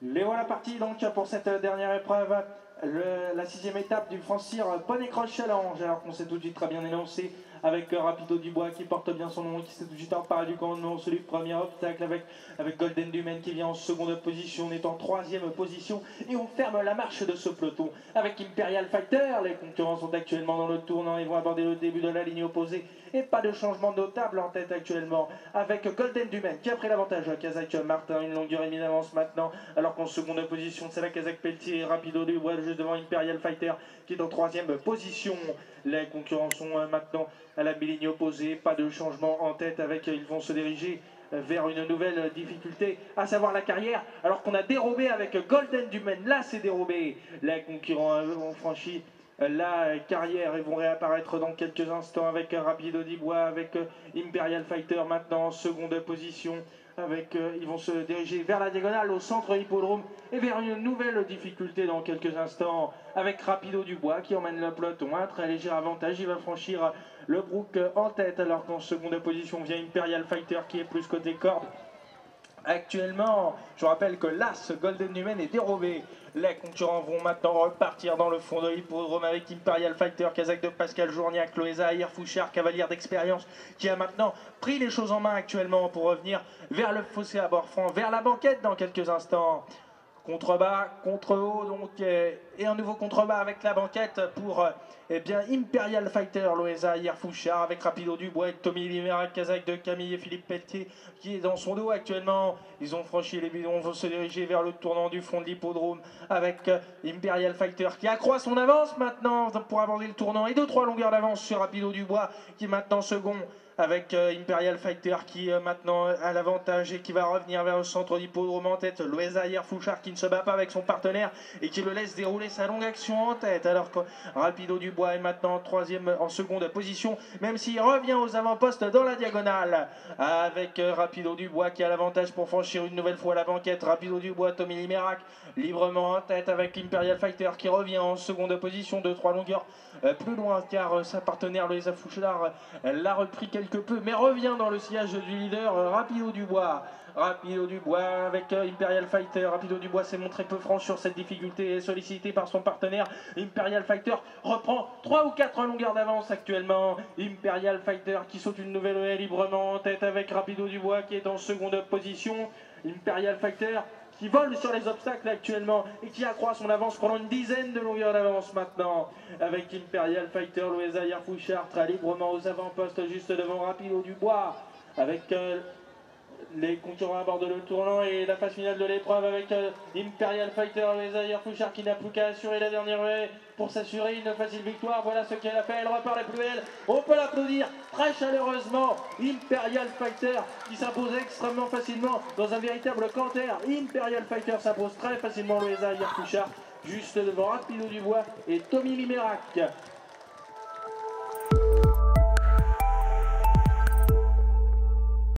Les voilà partis donc pour cette dernière épreuve, la sixième étape du Francir Bonnet Cross Challenge. Alors qu'on s'est tout de suite très bien énoncé avec Rapido Dubois qui porte bien son nom et qui s'est tout de suite emparé du commandement celui du premier obstacle avec Golden Dumen qui vient en seconde position, on est en troisième position et on ferme la marche de ce peloton avec Imperial Fighter. Les concurrents sont actuellement dans le tournant et vont aborder le début de la ligne opposée et pas de changement notable en tête actuellement avec Golden Dumen qui a pris l'avantage à Kazakh Martin, une longueur et demie d'avance maintenant, alors qu'en seconde position c'est la Kazakh Pelletier et Rapido Dubois juste devant Imperial Fighter qui est en troisième position. Les concurrents sont maintenant à la mi-ligne opposée, pas de changement en tête avec, ils vont se diriger vers une nouvelle difficulté, à savoir la carrière, alors qu'on a dérobé avec Golden Dumen. Là c'est dérobé, les concurrents ont franchi la carrière et vont réapparaître dans quelques instants avec Rapido Dubois, avec Imperial Fighter maintenant en seconde position. Ils vont se diriger vers la diagonale au centre hippodrome et vers une nouvelle difficulté dans quelques instants avec Rapido Dubois qui emmène le peloton à un très léger avantage. Il va franchir le Brook en tête alors qu'en seconde position vient Imperial Fighter qui est plus côté corde. Actuellement, je rappelle que l'As Golden Dumen est dérobé. Les concurrents vont maintenant repartir dans le fond de l'hippodrome avec Imperial Fighter, Kazakh de Pascal Journiac, Chloé Zahir Fouchard, cavalière d'expérience, qui a maintenant pris les choses en main actuellement pour revenir vers le fossé à bord franc, vers la banquette dans quelques instants. Contrebas, contre haut, donc, et un nouveau contrebas avec la banquette pour bien Imperial Fighter, Loesa Fouchard avec Rapido Dubois et Tommy Limerac, Kazakh de Camille et Philippe Pelletier qui est dans son dos actuellement. Ils ont franchi les bidons, vont se diriger vers le tournant du fond de l'hippodrome avec Imperial Fighter qui accroît son avance maintenant pour aborder le tournant et 2-3 longueurs d'avance sur Rapido Dubois qui est maintenant second avec Imperial Fighter qui maintenant a l'avantage et qui va revenir vers le centre d'hippodrome en tête. Loesa Fouchard qui ne se bat pas avec son partenaire et qui le laisse dérouler sa longue action en tête, alors que Rapido Dubois est maintenant en seconde position, même s'il revient aux avant-postes dans la diagonale avec Rapido Dubois qui a l'avantage pour franchir une nouvelle fois la banquette. Rapido Dubois, Tommy Limerac librement en tête avec Imperial Fighter qui revient en seconde position, 2-3 longueurs plus loin car sa partenaire Loesa Fouchard l'a repris quelque peu mais revient dans le sillage du leader Rapido Dubois. Rapido Dubois avec Imperial Fighter. Rapido Dubois s'est montré peu franc sur cette difficulté, sollicité par son partenaire. Imperial Fighter reprend 3 ou 4 longueurs d'avance actuellement. Imperial Fighter qui saute une nouvelle haie librement en tête avec Rapido Dubois qui est en seconde position. Imperial Fighter qui vole sur les obstacles actuellement et qui accroît son avance pendant une dizaine de longueurs d'avance maintenant avec Imperial Fighter. Loesa Fouchard très librement aux avant-postes juste devant Rapido Dubois avec les concurrents abordent le tournant et la phase finale de l'épreuve avec Imperial Fighter, Loesa Fouchard qui n'a plus qu'à assurer la dernière haie pour s'assurer une facile victoire. Voilà ce qu'elle a fait, elle repart la plus belle. On peut l'applaudir très chaleureusement. Imperial Fighter qui s'impose extrêmement facilement dans un véritable canter. Imperial Fighter s'impose très facilement, Loesa Fouchard juste devant Rapido Dubois et Tommy Limerac.